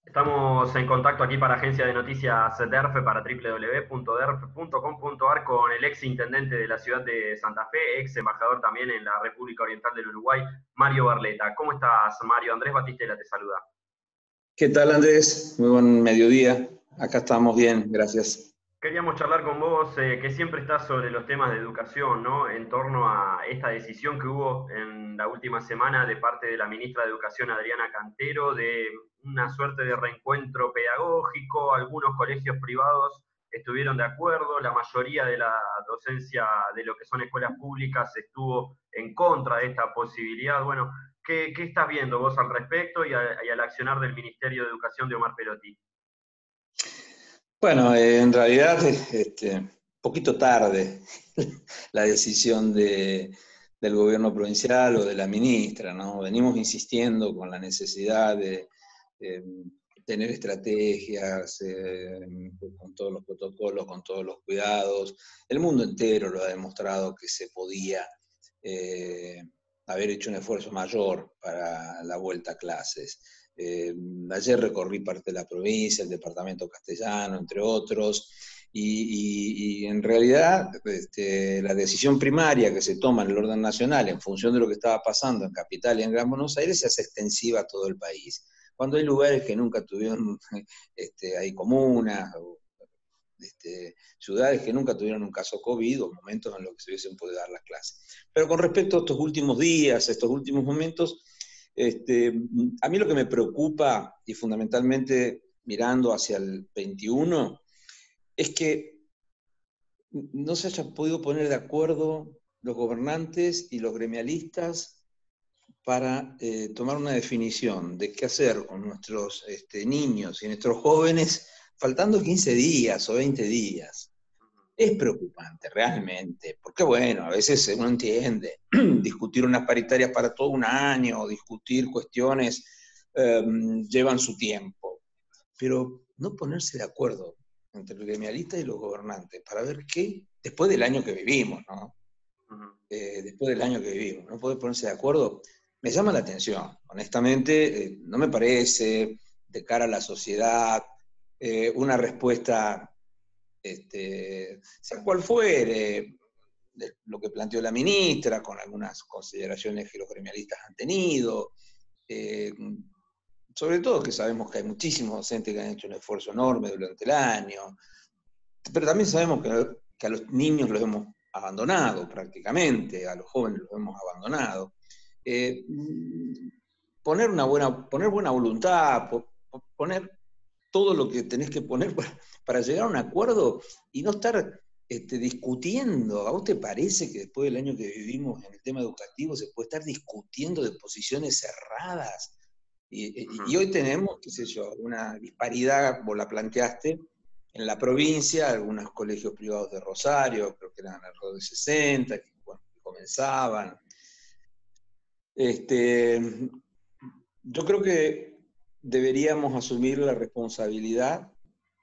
Estamos en contacto aquí para Agencia de Noticias DERF, para www.derf.com.ar, con el ex intendente de la ciudad de Santa Fe, ex embajador también en la República Oriental del Uruguay, Mario Barleta. ¿Cómo estás, Mario? Andrés Batistela te saluda. ¿Qué tal, Andrés? Muy buen mediodía. Acá estamos bien, gracias. Queríamos charlar con vos, que siempre estás sobre los temas de educación, ¿no? En torno a esta decisión que hubo en la última semana de parte de la ministra de Educación, Adriana Cantero, de una suerte de reencuentro pedagógico. Algunos colegios privados estuvieron de acuerdo, la mayoría de la docencia de lo que son escuelas públicas estuvo en contra de esta posibilidad. Bueno, ¿qué estás viendo vos al respecto y al accionar del Ministerio de Educación de Omar Perotti? Bueno, en realidad, poquito tarde la decisión del gobierno provincial o de la ministra, ¿no? Venimos insistiendo con la necesidad de tener estrategias, con todos los protocolos, con todos los cuidados. El mundo entero lo ha demostrado que se podía haber hecho un esfuerzo mayor para la vuelta a clases. Ayer recorrí parte de la provincia, el departamento castellano, entre otros, y en realidad la decisión primaria que se toma en el orden nacional en función de lo que estaba pasando en Capital y en Gran Buenos Aires se hace extensiva a todo el país. Cuando hay lugares que nunca tuvieron, hay comunas, ciudades que nunca tuvieron un caso COVID o momentos en los que se hubiesen podido dar las clases. Pero con respecto a estos últimos días, estos últimos momentos, a mí lo que me preocupa, y fundamentalmente mirando hacia el 21, es que no se hayan podido poner de acuerdo los gobernantes y los gremialistas para tomar una definición de qué hacer con nuestros niños y nuestros jóvenes faltando 15 días o 20 días. Es preocupante, realmente, porque bueno, a veces uno entiende discutir unas paritarias para todo un año, discutir cuestiones, llevan su tiempo, pero no ponerse de acuerdo entre el gremialista y los gobernantes para ver qué, después del año que vivimos, ¿no? Después del año que vivimos, no poder ponerse de acuerdo, me llama la atención, honestamente, no me parece, de cara a la sociedad, una respuesta sea cual fuere, lo que planteó la ministra, con algunas consideraciones que los gremialistas han tenido, sobre todo que sabemos que hay muchísimos docentes que han hecho un esfuerzo enorme durante el año, pero también sabemos que a los niños los hemos abandonado prácticamente, a los jóvenes los hemos abandonado. Eh, poner buena voluntad, poner todo lo que tenés que poner para llegar a un acuerdo y no estar discutiendo. ¿A vos te parece que después del año que vivimos en el tema educativo se puede estar discutiendo de posiciones cerradas? Y hoy tenemos, qué sé yo, una disparidad, vos la planteaste, en la provincia, algunos colegios privados de Rosario, creo que eran alrededor de 60, que, bueno, que comenzaban. Yo creo que deberíamos asumir la responsabilidad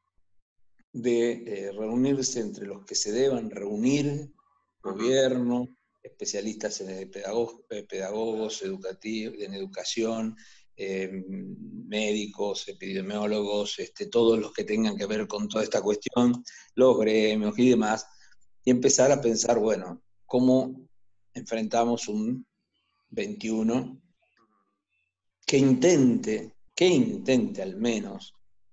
de reunirse entre los que se deban reunir, gobierno, especialistas en pedagogos educativos, en educación, médicos, epidemiólogos, todos los que tengan que ver con toda esta cuestión, los gremios y demás, y empezar a pensar, bueno, cómo enfrentamos un 21 que intente al menos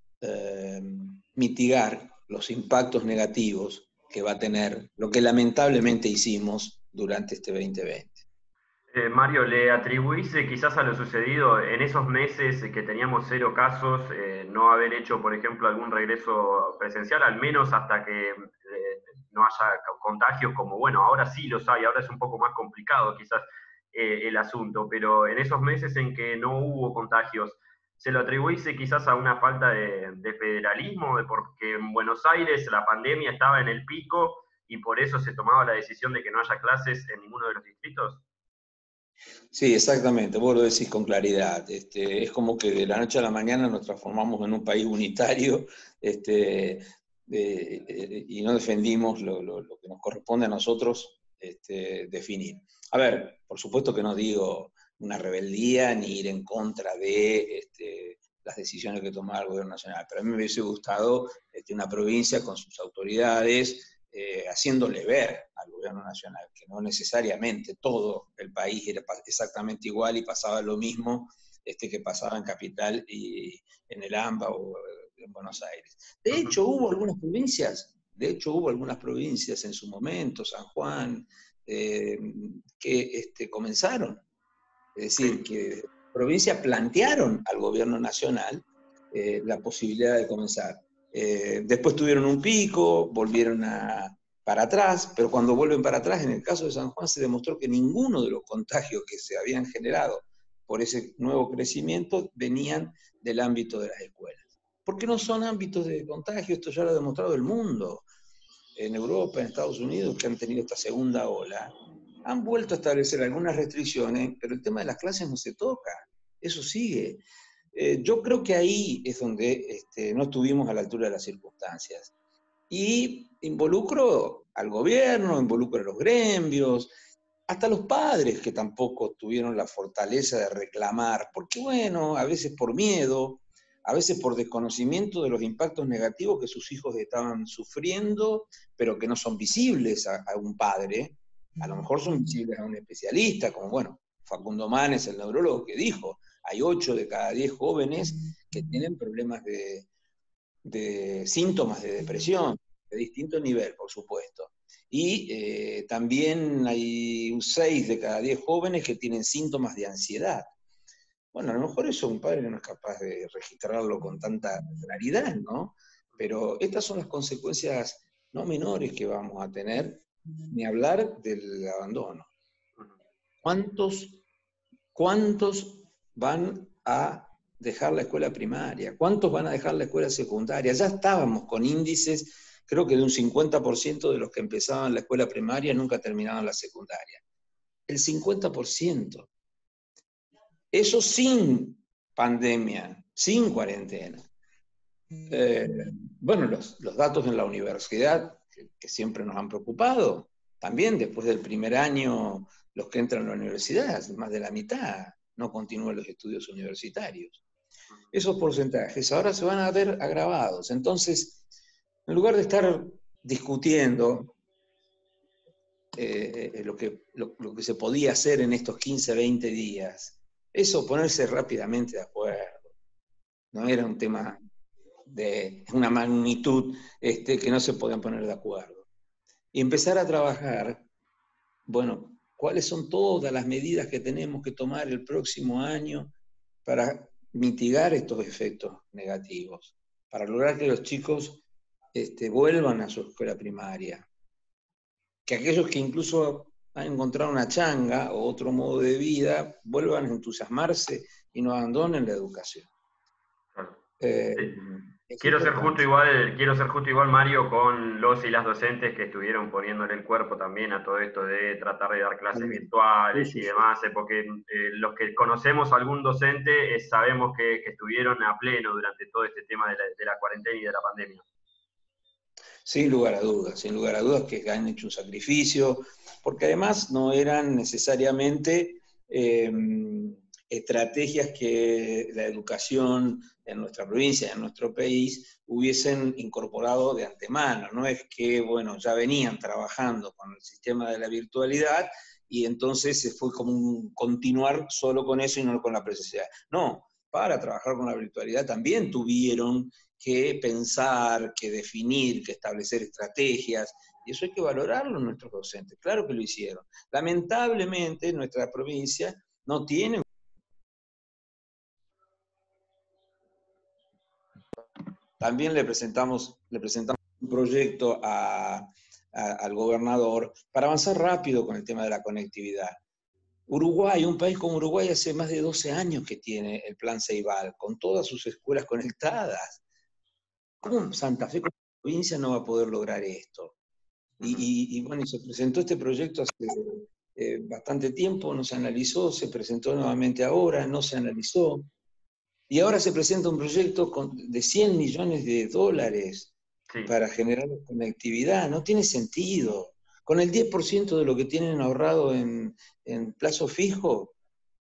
mitigar los impactos negativos que va a tener lo que lamentablemente hicimos durante este 2020. Mario, ¿le atribuís quizás a lo sucedido en esos meses que teníamos 0 casos, no haber hecho, por ejemplo, algún regreso presencial, al menos hasta que no haya contagios, como bueno, ahora sí los hay, ahora es un poco más complicado quizás el asunto, pero en esos meses en que no hubo contagios, ¿se lo atribuís quizás a una falta de federalismo, de porque en Buenos Aires la pandemia estaba en el pico y por eso se tomaba la decisión de que no haya clases en ninguno de los distritos? Sí, exactamente, vos lo decís con claridad. Es como que de la noche a la mañana nos transformamos en un país unitario y no defendimos lo que nos corresponde a nosotros definir. A ver, por supuesto que no digo una rebeldía ni ir en contra de las decisiones que tomaba el gobierno nacional. Pero a mí me hubiese gustado una provincia con sus autoridades haciéndole ver al gobierno nacional que no necesariamente todo el país era exactamente igual y pasaba lo mismo que pasaba en Capital y en el AMBA o en Buenos Aires. De hecho, hubo algunas provincias en su momento, San Juan, que comenzaron. Es decir, que provincias plantearon al gobierno nacional la posibilidad de comenzar. Después tuvieron un pico, volvieron para atrás, pero cuando vuelven para atrás, en el caso de San Juan, se demostró que ninguno de los contagios que se habían generado por ese nuevo crecimiento venían del ámbito de las escuelas. Porque no son ámbitos de contagio, esto ya lo ha demostrado el mundo. En Europa, en Estados Unidos, que han tenido esta segunda ola, han vuelto a establecer algunas restricciones, pero el tema de las clases no se toca, eso sigue. Yo creo que ahí es donde no estuvimos a la altura de las circunstancias. Y involucro al gobierno, involucro a los gremios, hasta los padres que tampoco tuvieron la fortaleza de reclamar, porque bueno, a veces por miedo, a veces por desconocimiento de los impactos negativos que sus hijos estaban sufriendo, pero que no son visibles a un padre, a lo mejor son visibles a un especialista, como bueno, Facundo Manes, el neurólogo, que dijo, hay 8 de cada 10 jóvenes que tienen problemas de síntomas de depresión, de distinto nivel, por supuesto. Y también hay 6 de cada 10 jóvenes que tienen síntomas de ansiedad. Bueno, a lo mejor eso un padre no es capaz de registrarlo con tanta claridad, ¿no? Pero estas son las consecuencias no menores que vamos a tener, ni hablar del abandono. ¿Cuántos van a dejar la escuela primaria? ¿Cuántos van a dejar la escuela secundaria? Ya estábamos con índices, creo que de un 50% de los que empezaban la escuela primaria nunca terminaban la secundaria. El 50%. Eso sin pandemia, sin cuarentena. Bueno, los datos en la universidad, que siempre nos han preocupado, también después del primer año, los que entran a la universidad, más de la mitad, no continúan los estudios universitarios. Esos porcentajes ahora se van a ver agravados. Entonces, en lugar de estar discutiendo lo que se podía hacer en estos 15, 20 días, eso ponerse rápidamente de acuerdo. No era un tema de una magnitud que no se podían poner de acuerdo. Y empezar a trabajar, bueno, cuáles son todas las medidas que tenemos que tomar el próximo año para mitigar estos efectos negativos, para lograr que los chicos vuelvan a su escuela primaria, que aquellos que incluso han encontrado una changa o otro modo de vida vuelvan a entusiasmarse y no abandonen la educación. Quiero ser justo igual, Mario, con los y las docentes que estuvieron poniéndole el cuerpo también a todo esto de tratar de dar clases virtuales y demás, porque los que conocemos a algún docente sabemos que estuvieron a pleno durante todo este tema de la cuarentena y de la pandemia. Sin lugar a dudas que han hecho un sacrificio, porque además no eran necesariamente estrategias que la educación en nuestra provincia, en nuestro país, hubiesen incorporado de antemano. No es que, bueno, ya venían trabajando con el sistema de la virtualidad y entonces se fue como un continuar solo con eso y no con la presencialidad. No, para trabajar con la virtualidad también tuvieron que pensar, que definir, que establecer estrategias, y eso hay que valorarlo en nuestros docentes. Claro que lo hicieron. Lamentablemente, nuestra provincia no tiene. También le presentamos un proyecto al gobernador para avanzar rápido con el tema de la conectividad. Uruguay, un país como Uruguay, hace más de 12 años que tiene el plan Ceibal, con todas sus escuelas conectadas. ¿Cómo Santa Fe, como provincia, no va a poder lograr esto? Y bueno, se presentó este proyecto hace bastante tiempo, no se analizó, se presentó nuevamente ahora, no se analizó. Y ahora se presenta un proyecto de $100 millones para generar conectividad. No tiene sentido. Con el 10% de lo que tienen ahorrado en plazo fijo,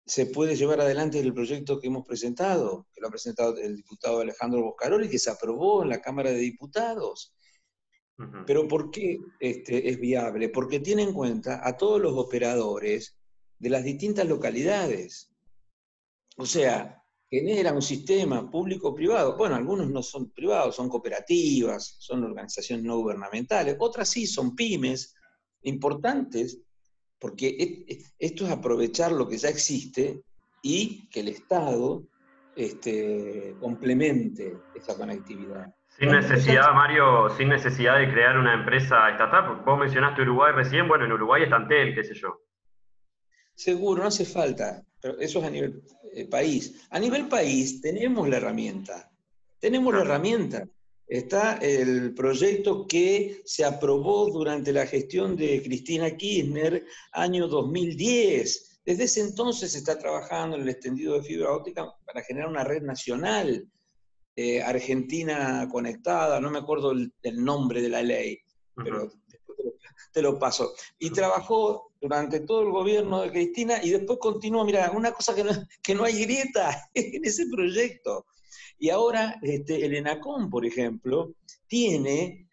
se puede llevar adelante el proyecto que hemos presentado, que lo ha presentado el diputado Alejandro Boscaroli, que se aprobó en la Cámara de Diputados. Pero ¿por qué es viable? Porque tiene en cuenta a todos los operadores de las distintas localidades. O sea, genera un sistema público-privado. Bueno, algunos no son privados, son cooperativas, son organizaciones no gubernamentales, otras sí, son pymes importantes, porque esto es aprovechar lo que ya existe y que el Estado complemente esa conectividad. Sin Las cosas, necesidad, Mario, sin necesidad de crear una empresa estatal, porque vos mencionaste Uruguay recién, bueno, en Uruguay está Antel, qué sé yo. seguro, no hace falta, pero eso es a nivel país. A nivel país tenemos la herramienta, tenemos la Claro. herramienta. Está el proyecto que se aprobó durante la gestión de Cristina Kirchner, año 2010. Desde ese entonces se está trabajando en el extendido de fibra óptica para generar una red nacional, Argentina Conectada, no me acuerdo el nombre de la ley, pero Ujú. después te lo paso. Y trabajó durante todo el gobierno de Cristina y después continuó, mira, una cosa que no hay grieta en ese proyecto. Y ahora el ENACOM, por ejemplo, tiene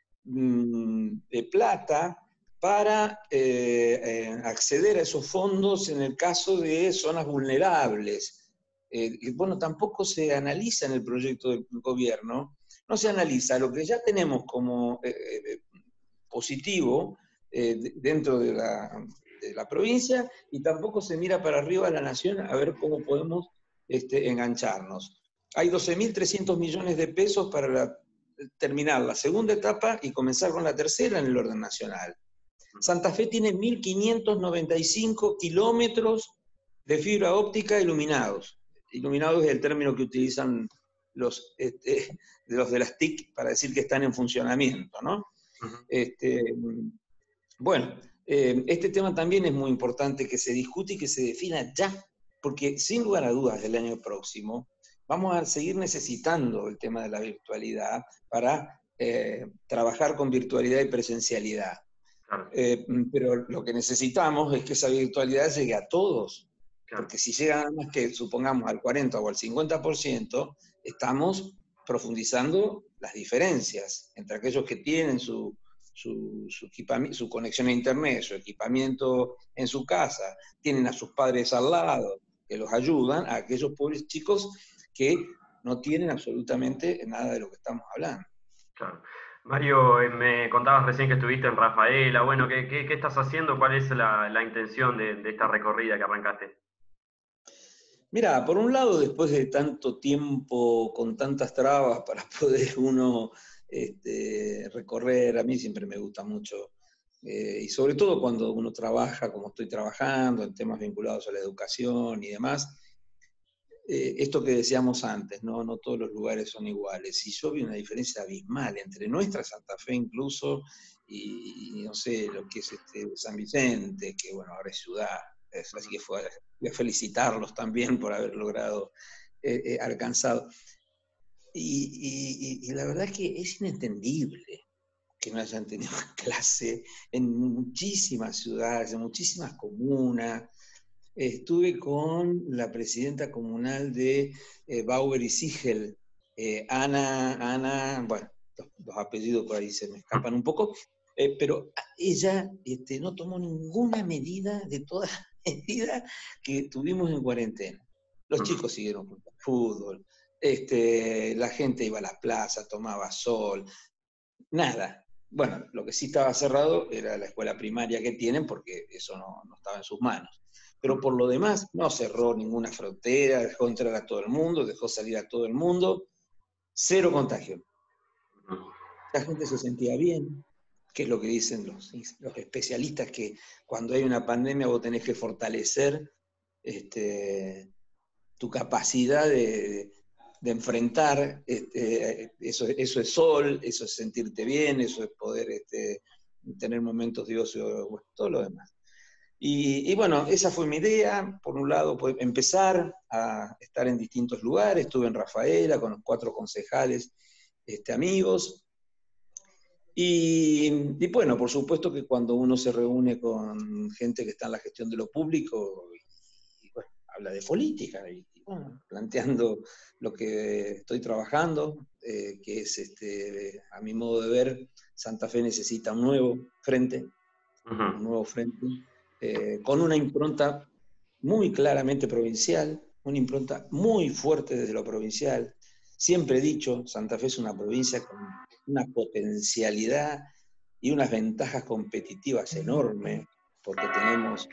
plata para acceder a esos fondos en el caso de zonas vulnerables. Bueno, tampoco se analiza en el proyecto del gobierno, no se analiza lo que ya tenemos como positivo dentro de la provincia y tampoco se mira para arriba a la nación a ver cómo podemos engancharnos. Hay 12.300 millones de pesos para terminar la segunda etapa y comenzar con la tercera en el orden nacional. Santa Fe tiene 1.595 kilómetros de fibra óptica iluminados. Iluminados es el término que utilizan los de las TIC para decir que están en funcionamiento, ¿no? Ujú. Bueno, este tema también es muy importante que se discute y que se defina ya, porque sin lugar a dudas el año próximo vamos a seguir necesitando el tema de la virtualidad para trabajar con virtualidad y presencialidad. Claro, Pero lo que necesitamos es que esa virtualidad llegue a todos, claro. porque si llega nada más que, supongamos, al 40 o al 50%, estamos profundizando las diferencias entre aquellos que tienen su conexión a Internet, su equipamiento en su casa, tienen a sus padres al lado, que los ayudan, a aquellos pobres chicos que no tienen absolutamente nada de lo que estamos hablando. Claro. Mario, me contabas recién que estuviste en Rafaela. Bueno, ¿qué estás haciendo? ¿Cuál es la intención de esta recorrida que arrancaste? Mira, por un lado, después de tanto tiempo con tantas trabas para poder uno recorrer, a mí siempre me gusta mucho, y sobre todo cuando uno trabaja como estoy trabajando, en temas vinculados a la educación y demás, esto que decíamos antes, ¿no? No todos los lugares son iguales. Y yo vi una diferencia abismal entre nuestra Santa Fe incluso y no sé, lo que es San Vicente, que bueno, ahora es ciudad. Así que voy a felicitarlos también por haber logrado alcanzado. Y la verdad es que es inentendible que no hayan tenido clase en muchísimas ciudades, en muchísimas comunas. Estuve con la presidenta comunal de Bauer y Siegel, Ana, bueno, los apellidos por ahí se me escapan un poco, pero ella no tomó ninguna medida de todas las medidas que tuvimos en cuarentena. Los Ujú. chicos siguieron jugando fútbol, la gente iba a la plaza, tomaba sol, nada. Bueno, lo que sí estaba cerrado era la escuela primaria que tienen, porque eso no estaba en sus manos. Pero por lo demás, no cerró ninguna frontera, dejó entrar a todo el mundo, dejó salir a todo el mundo, cero contagio. Ujú. La gente se sentía bien, que es lo que dicen los especialistas, que cuando hay una pandemia vos tenés que fortalecer tu capacidad de enfrentar, eso es sol, eso es sentirte bien, eso es poder tener momentos de ocio, bueno, todo lo demás. Y bueno, esa fue mi idea, por un lado, pues, empezar a estar en distintos lugares, estuve en Rafaela con los 4 concejales amigos, y bueno, por supuesto que cuando uno se reúne con gente que está en la gestión de lo público, y bueno, habla de política, y bueno, planteando lo que estoy trabajando, que es, a mi modo de ver, Santa Fe necesita un nuevo frente, con una impronta muy claramente provincial, una impronta muy fuerte desde lo provincial. Siempre he dicho, Santa Fe es una provincia con una potencialidad y unas ventajas competitivas enormes, porque tenemos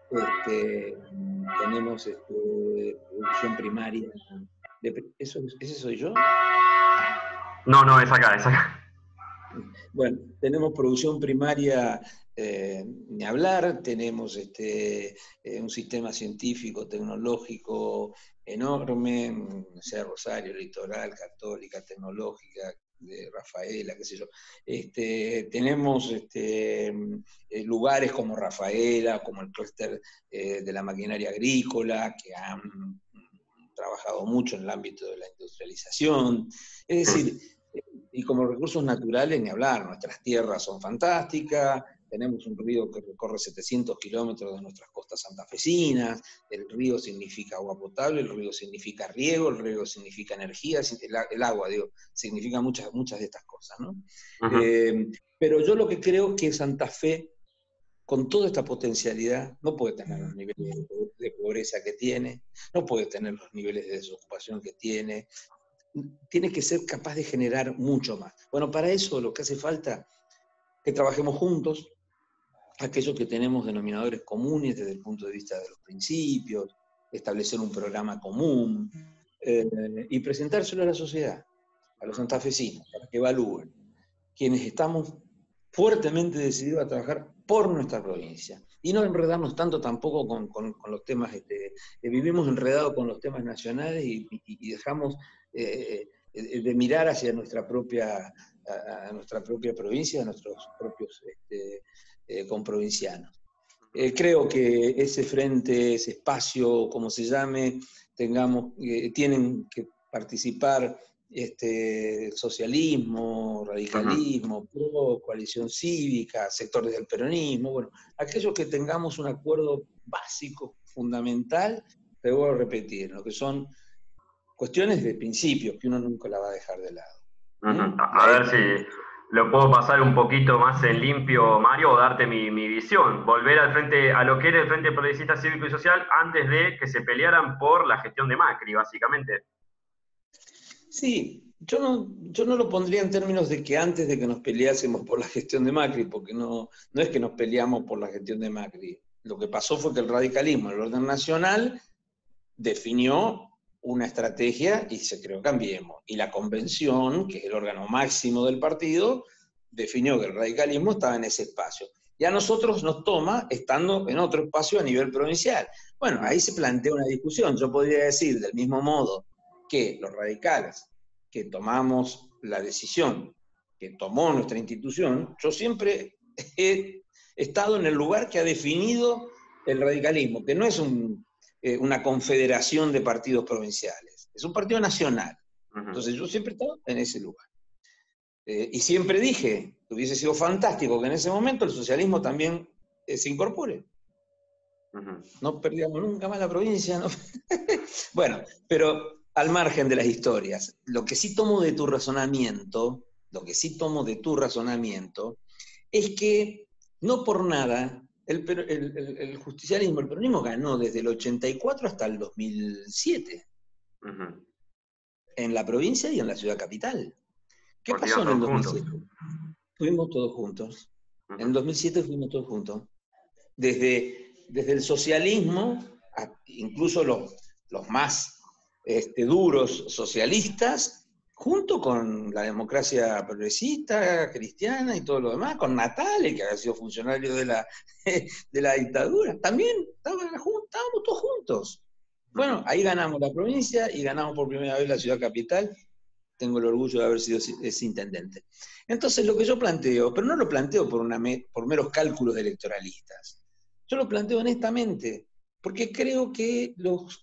producción primaria. ¿Ese soy yo? No, no, es acá, es acá. Bueno, tenemos producción primaria, ni hablar, tenemos un sistema científico, tecnológico enorme, Rosario, Litoral, Católica, Tecnológica, de Rafaela, qué sé yo. Tenemos lugares como Rafaela, como el clúster de la maquinaria agrícola, que han trabajado mucho en el ámbito de la industrialización. Es decir, y como recursos naturales, ni hablar, nuestras tierras son fantásticas, tenemos un río que recorre 700 kilómetros de nuestras costas santafesinas, el río significa agua potable, el río significa riego, el riego significa energía, el agua, digo, significa muchas de estas cosas, ¿no? Pero yo lo que creo que Santa Fe, con toda esta potencialidad, no puede tener los niveles de pobreza que tiene, no puede tener los niveles de desocupación que tiene que ser capaz de generar mucho más. Bueno, para eso lo que hace falta es que trabajemos juntos, aquellos que tenemos denominadores comunes desde el punto de vista de los principios, establecer un programa común y presentárselo a la sociedad, a los santafesinos, para que evalúen, quienes estamos fuertemente decididos a trabajar por nuestra provincia. Y no enredarnos tanto tampoco con los temas, vivimos enredados con los temas nacionales y dejamos de mirar hacia nuestra propia provincia, a nuestros propios comprovincianos. Creo que ese frente, ese espacio, como se llame, tienen que participar socialismo, radicalismo, PRO, coalición cívica, sectores del peronismo, bueno, aquellos que tengamos un acuerdo básico, fundamental, te voy a repetir, lo que son cuestiones de principios que uno nunca la va a dejar de lado. A ver si lo puedo pasar un poquito más en limpio, Mario, o darte mi visión. Volver al frente, a lo que era el Frente Progresista Cívico y Social antes de que se pelearan por la gestión de Macri, básicamente. Sí, yo no lo pondría en términos de que antes de que nos peleásemos por la gestión de Macri, porque no es que nos peleamos por la gestión de Macri. Lo que pasó fue que el radicalismo, el orden nacional, definió una estrategia y se creó Cambiemos. Y la convención, que es el órgano máximo del partido, definió que el radicalismo estaba en ese espacio. Y a nosotros nos toma estando en otro espacio a nivel provincial. Bueno, ahí se plantea una discusión. Yo podría decir, del mismo modo que los radicales, que tomamos la decisión que tomó nuestra institución, yo siempre he estado en el lugar que ha definido el radicalismo, que no es una confederación de partidos provinciales, es un partido nacional. Entonces yo siempre he estado en ese lugar. Y siempre dije que hubiese sido fantástico que en ese momento el socialismo también se incorpore. No perdíamos nunca más la provincia, ¿no? Bueno, pero al margen de las historias, lo que sí tomo de tu razonamiento, es que no por nada el justicialismo, el peronismo ganó desde el 84 hasta el 2007, en la provincia y en la ciudad capital. ¿Qué pasó en el 2007? Fuimos todos juntos. En el 2007 fuimos todos juntos. Desde el socialismo, incluso los más duros socialistas, junto con la democracia progresista, cristiana y todo lo demás, con Natale, que había sido funcionario de la dictadura, también estábamos todos juntos. Bueno, ahí ganamos la provincia y ganamos por primera vez la ciudad capital. Tengo el orgullo de haber sido ese intendente. Entonces lo que yo planteo, pero no lo planteo por meros cálculos electoralistas, yo lo planteo honestamente, porque creo que nos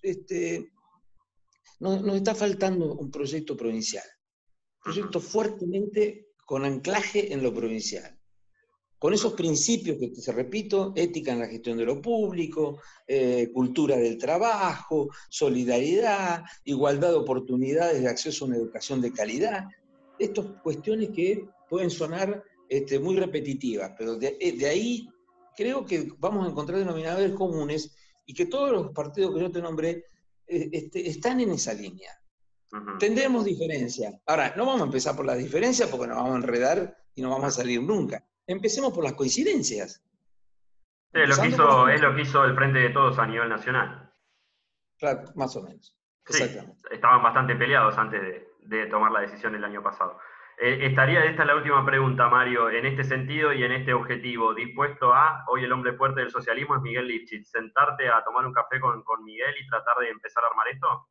está faltando un proyecto provincial, un proyecto fuertemente con anclaje en lo provincial. con esos principios que, te repito, ética en la gestión de lo público, cultura del trabajo, solidaridad, igualdad de oportunidades de acceso a una educación de calidad. Estas cuestiones que pueden sonar muy repetitivas, pero de ahí creo que vamos a encontrar denominadores comunes y que todos los partidos que yo te nombré están en esa línea. Tendremos diferencias. Ahora, no vamos a empezar por las diferencias porque nos vamos a enredar y no vamos a salir nunca. Empecemos por las coincidencias. Es lo que hizo el Frente de Todos a nivel nacional. Claro, más o menos. Sí, exactamente. Estaban bastante peleados antes de tomar la decisión el año pasado. Esta es la última pregunta, Mario, en este sentido y en este objetivo, dispuesto a, hoy el hombre fuerte del socialismo es Miguel Lifchitz, sentarte a tomar un café con Miguel y tratar de empezar a armar esto?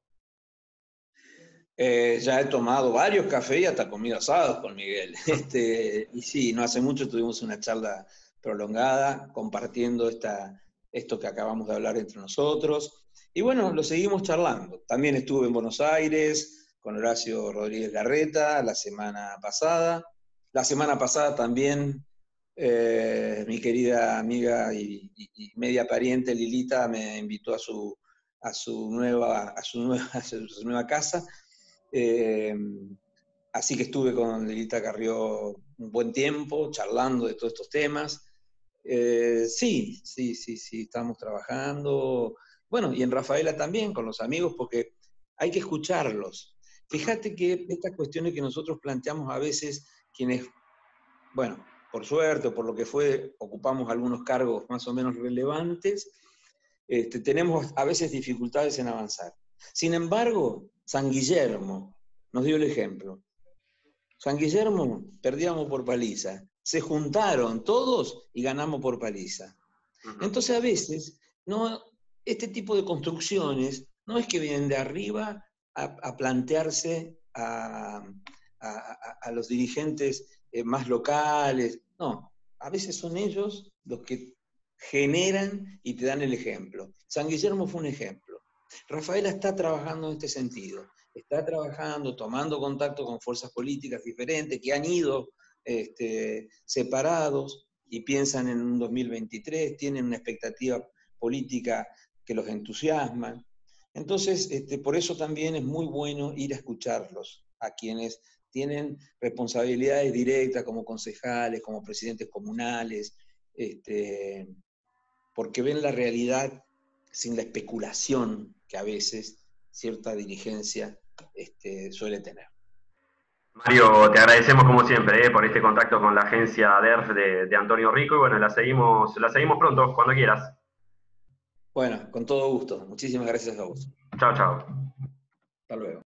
Ya he tomado varios cafés y hasta comido asados con Miguel. Y sí, no hace mucho tuvimos una charla prolongada compartiendo esto que acabamos de hablar entre nosotros. Y bueno, lo seguimos charlando. También estuve en Buenos Aires con Horacio Rodríguez Larreta la semana pasada. La semana pasada también mi querida amiga y media pariente Lilita me invitó a su nueva casa. Así que estuve con Lilita Carrió un buen tiempo charlando de todos estos temas. Sí, estamos trabajando. Bueno, y en Rafaela también, con los amigos, porque hay que escucharlos. Fíjate que estas cuestiones que nosotros planteamos a veces, quienes, bueno, por suerte o por lo que fue, ocupamos algunos cargos más o menos relevantes, tenemos a veces dificultades en avanzar. Sin embargo, San Guillermo nos dio el ejemplo. San Guillermo perdíamos por paliza. Se juntaron todos y ganamos por paliza. Entonces a veces este tipo de construcciones no es que vienen de arriba a plantearse a los dirigentes más locales. No, a veces son ellos los que generan y te dan el ejemplo. San Guillermo fue un ejemplo. Rafaela está trabajando en este sentido. Está trabajando, tomando contacto con fuerzas políticas diferentes que han ido separados y piensan en un 2023, tienen una expectativa política que los entusiasma. Entonces, por eso también es muy bueno ir a escucharlos, a quienes tienen responsabilidades directas como concejales, como presidentes comunales, porque ven la realidad sin la especulación que a veces cierta dirigencia suele tener. Mario, te agradecemos como siempre por este contacto con la agencia DERF de Antonio Rico y bueno, la seguimos pronto, cuando quieras. Bueno, con todo gusto. Muchísimas gracias a vos. Chao, chao. Hasta luego.